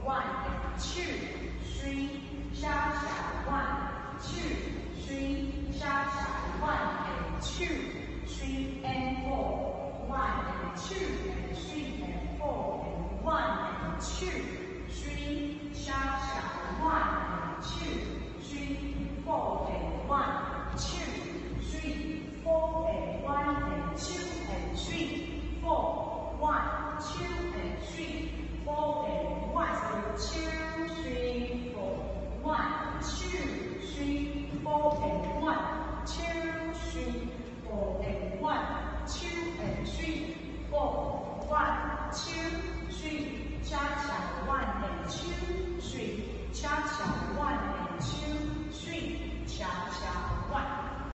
1 and 2, 3, sharp, sharp, 1, 2, 3, sharp, sharp, 1 and 2, 3 and 4, 1 and 2 and 3 and 4 and 1 and 2, 3, sharp, sharp, 1 and 2, 3, 4 and 1, 2, 3, 4 and 1 and 2 and 3, 4, 1, 2 and 3, 4 and 1, so 2, 3, 4, 1, 2, 3, 4 and 1, 2, 3, 4 and